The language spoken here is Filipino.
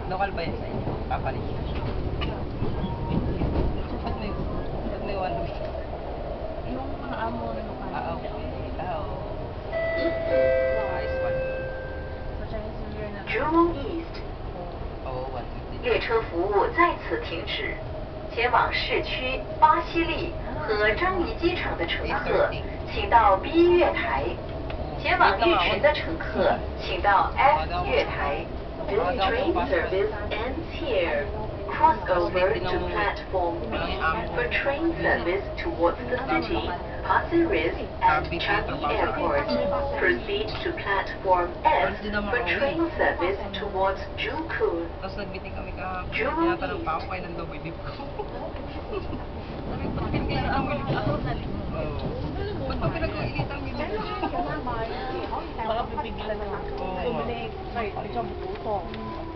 Local ba yan sa inyo? Papalit siya. Ba't may one way? Yung mga amo na lokal. Okay. Nice one. Jurong East 列车服务在此停止，前往市区巴西利和樟宜机场的乘客，请到 B 月台；前往玉泉的乘客，请到 F 月台。This train service ends here. Cross over to platform B for train service towards the city, Pasir Ris and Changi Airport. Proceed to platform F for train service towards Jukun. Tapos nag-meeting kami kahapon. Jurong Tinatanong pa ako kailan daw may lift ko. Sabi ko, bakit kailan ang may lift ako? Ba't pa pinag-uilitan ang lift ko? Baka pipigilan na lang. Bumili, medyo buto.